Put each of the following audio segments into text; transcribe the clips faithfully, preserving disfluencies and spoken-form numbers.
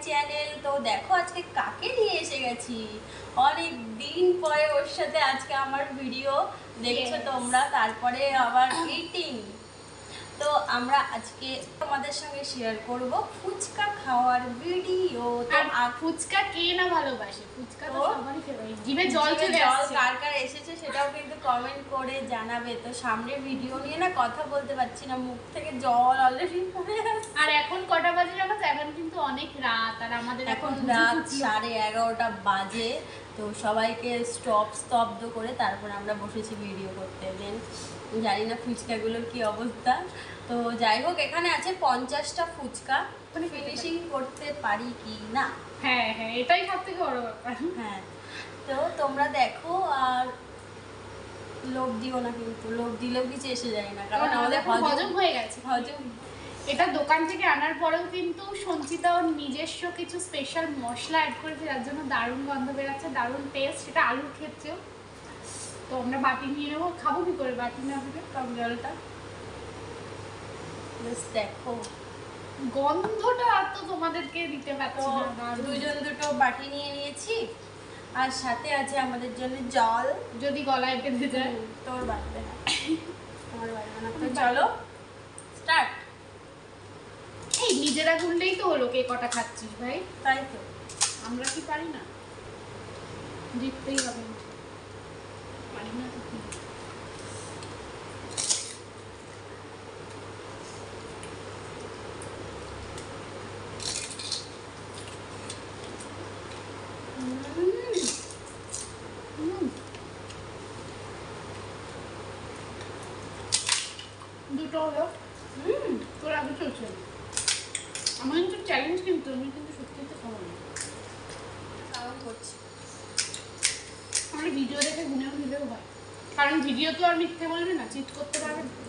Channel. তো দেখো আজকে কাকে নিয়ে এসে গেছি, অনেক দিন পরে ওর সাথে আজকে আমার ভিডিও দেখছো তোমরা, তারপরে আবার ইটিং। তো আমরা আজকে তোমাদের সঙ্গে শেয়ার করব ফুচকা খাওয়ার ভিডিও। তো ফুচকা কে না ভালোবাসে, ফুচকা তো সবারই ফেভারিট। জিভে জল চলে আসছে, কার কার এসেছে সেটাও কিন্তু কমেন্ট করে জানাবে। তো সামনে ভিডিও নিয়ে না কথা বলতে পারছি না, মুখ থেকে জল অলরেডি পড়ে আসছে। আর এখন কটা বাজে জানো তো? এখন কিন্তু অনেক রাত, আর আমাদের এখন রাত সাড়ে এগারোটা বাজে। তো সবাইকে স্টপ স্তব্ধ করে তারপর আমরা বসেছি ভিডিও করতে। দেন জানি না ফুচকাগুলোর কি অবস্থা। তো যাই হোক, এখানে আছে পঞ্চাশটা ফুচকা, ফিনিশিং করতে পারি কি না। হ্যাঁ হ্যাঁ, এটাই সব থেকে বড় ব্যাপার। হ্যাঁ, তো তোমরা দেখো আর লোভ দিও না, কিন্তু লোভ দিলেও কিছু এসে যায় না, কারণ আমাদের হজম হয়ে গেছে। হজম এটা দোকান থেকে আনার পরেও কিন্তু সঞ্চিতা ওর নিজস্ব কিছু স্পেশাল মশলা অ্যাড করেছে, যার জন্য দারুণ গন্ধ বেরাচ্ছে, দারুণ টেস্ট। সেটা আলুর ক্ষেত্রেও। তো আমরা বাটি নিয়ে নেবো। খাবো কি করে বাটি না দিলে? টক জলটা দেখো, গন্ধটা তো তোমাদেরকে দিতে পারছি না। দুজন দুটো বাটি নিয়ে নিয়েছি, আর সাথে আছে আমাদের জন্য জল। যদি গলায় বেঁধে যায় তোর বাড়বে না, তোমার বাড়বে না। তো চলো স্টার্ট। এই নিজেরা গুনলেই তো হলো কে কটা খাচ্ছিস ভাই। তাই তো, আমরা কি পারি না? জিততেই হবে। পারি না তো কি। দুটো হলো। হুম, তোর আগে চলছে। আমার কিন্তু চ্যালেঞ্জ, কিন্তু আমি কিন্তু সত্যিতে খাবো না। কারণ করছি আমার ভিডিও দেখে গুনেও দিলেও হয়, কারণ ভিডিও তো আর মিথ্যে বলবে না, চিট করতে পারবে না।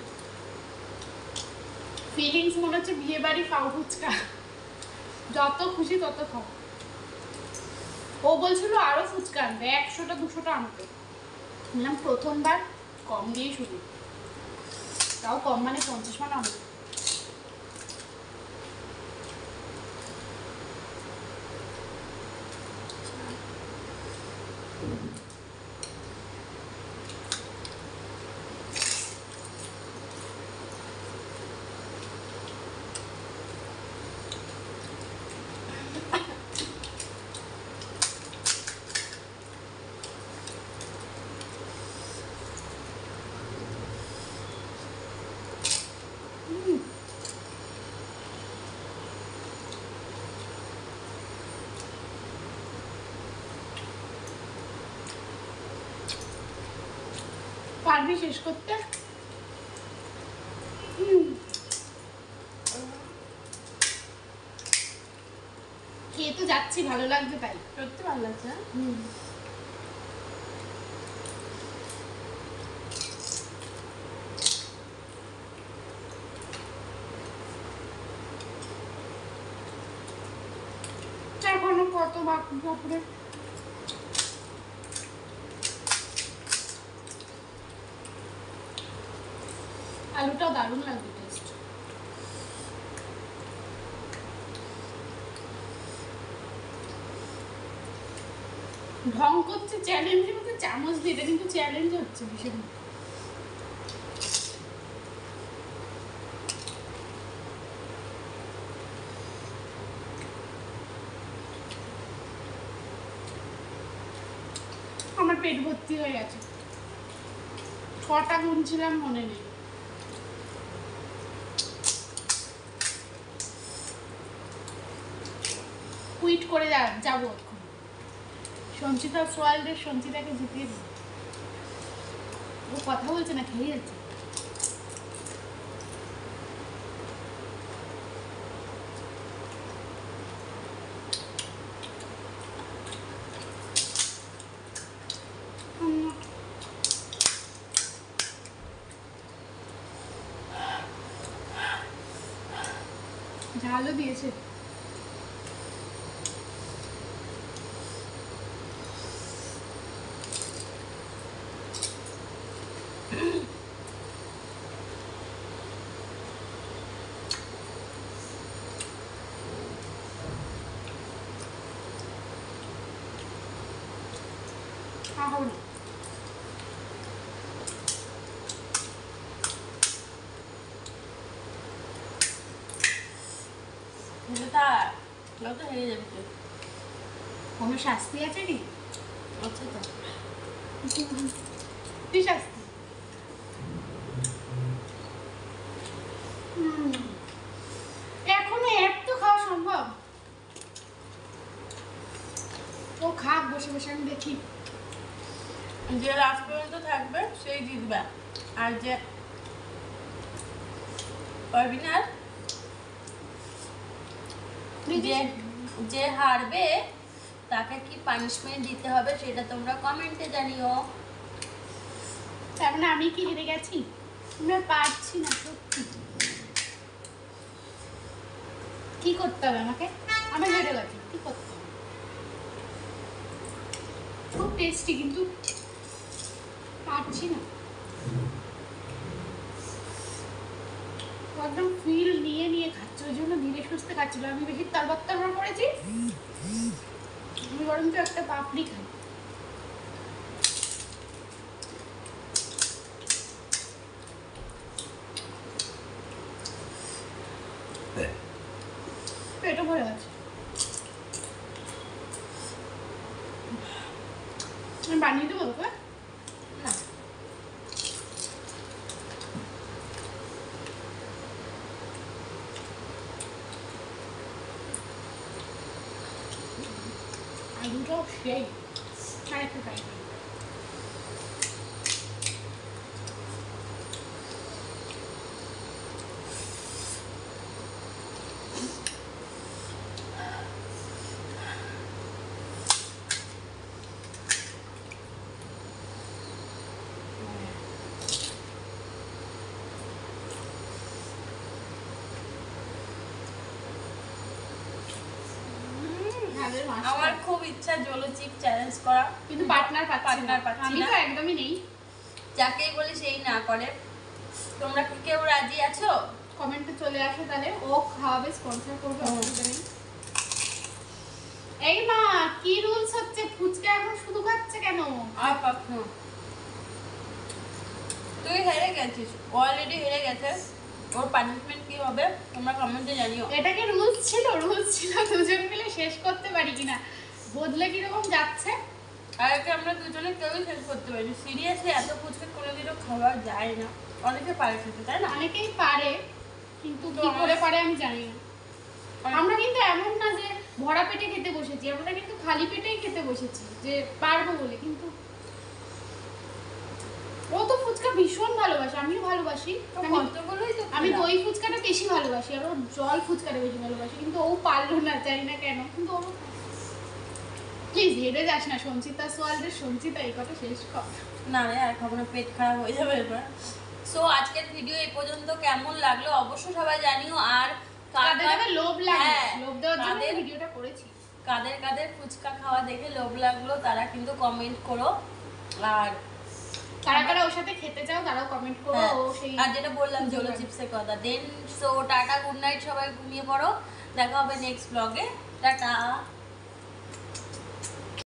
ফিলিংস মনে হচ্ছে বিয়ে বাড়ি খাও ফুচকা, যত খুশি তত খাও। ও বলছিল আরো ফুচকা আনবে, একশোটা দুশোটা আনবে। বললাম প্রথমবার কম দিয়ে শুরু, তাও কম মানে পঞ্চাশ মানে আনবে। পারবি শেষ করতে? খেয়ে তো যাচ্ছি, ভালো লাগছে তাই। সত্যি ভালো লাগছে। হুম, এখনো কত বাকি বাপরে। আলুটাও দারুণ লাগবে টেস্ট। ঢং করছে চ্যালেঞ্জের মধ্যে চামচ দিয়ে, এটা কিন্তু চ্যালেঞ্জ হচ্ছে ভীষণ। আমার পেট ভর্তি হয়ে গেছে, ছটা গুনছিলাম মনে নেই। কুইট করে যাবো এখন। সঞ্চিতা সোয়ালদের সঞ্চিতাকে জিতিয়ে দিই। ও কথা বলছে না, খেয়ে যাচ্ছে। ঝালও দিয়েছে। খাবো না। হেরে যাবে তুই। কোনো শাস্তি আছে কি? আচ্ছা তো কি শাস্তি? হুম, এখনো এত খাওয়া সম্ভব? ও খাক বসে বসে, আমি দেখি। যে লাস্ট পর্যন্ত থাকবে সেই জিতবে, আর যে উইনার, যে যে হারবে তাকে কি পানিশমেন্ট দিতে হবে সেটা তোমরা কমেন্টে জানিও। তার মানে আমি কি হেরে গেছি? আমরা পারছি না সত্যি। কি করতে হবে আমাকে? আমি হেরে গেছি, কি করতে হবে? খুব টেস্টি কিন্তু পারছি না। একদম ফিল নিয়ে নিয়ে খাচ্ছে, ওই জন্য ধীরে সুস্থে খাচ্ছিল। আমি বেশি তারবার তারবার করেছি, আমি বরঞ্চ একটা পাপড়ি খাই। পেটও ভরে গেছে। আমি বানিয়ে দেবো তোকে? না, আলুটাও সেই, আর একটু ফ্রাই করি। আমার খুব ইচ্ছা জলো চিপ চ্যালেঞ্জ করা, কিন্তু পার্টনার পাচ্ছি না। পার্টনার পাচ্ছি আমি না, তো একদমই নেই। যাকেই বলি সেই না করে। তোমরা কি কেউ রাজি আছো? কমেন্টে চলে আসো, তাহলে ও খাওয়াবে, স্পন্সর করবে, অসুবিধা নেই। এই মা, কি রুলস হচ্ছে? ফুচকা এখন শুধু খাচ্ছে কেন? আর কখনো তুই হেরে গেছিস, অলরেডি হেরে গেছে। ওর পানিশমেন্ট কি হবে তোমরা কমেন্টে জানিও। এটা কি রুলস ছিল? রুলস ছিল দুজন মিলে শেষ করতে পারি কিনা, বদলে কিরকম যাচ্ছে। আর একে আমরা দুজনে কেউই শেষ করতে পারি। সিরিয়াসলি এত ফুচকা কোনোদিনও খাওয়া যায় না। অনেকে পারে খেতে, তাই না? অনেকেই পারে, কিন্তু কি করে পারে আমি জানি না। আমরা কিন্তু এমন না যে ভরা পেটে খেতে বসেছি, আমরা কিন্তু খালি পেটেই খেতে বসেছি যে পারবো বলে। কিন্তু ও তো ফুচকা ভীষণ ভালোবাসে, আমিও ভালোবাসি। কতগুলোই তো আমি দই ফুচকাটা বেশি ভালোবাসি, আর ও জল ফুচকাটা বেশি ভালোবাসি। কিন্তু ও পারলো না, জানি না কেন। কিন্তু ও প্লিজ হেরে যাস না সঞ্চিতা সোয়ালদের। সঞ্চিতা, এই কথা শেষ কর। না রে, আর খাবো না, পেট খারাপ হয়ে যাবে এবার। সো আজকের ভিডিও এই পর্যন্ত কেমন লাগলো অবশ্যই সবাই জানিও। আর কাদের কাদের লোভ লাগে, হ্যাঁ, লোভ দেওয়ার জন্য কাদের ভিডিওটা করেছি। কাদের কাদের ফুচকা খাওয়া দেখে লোভ লাগলো তারা কিন্তু কমেন্ট করো। আর কারা কারা ওর সাথে খেতে চাও তারাও কমেন্ট করো। হ্যাঁ, ও সেই আর যেটা বললাম জলো চিপসের কথা। Then so tata, good night, সবাই ঘুমিয়ে পড়ো। দেখা হবে নেক্সট ব্লগে। টাটা।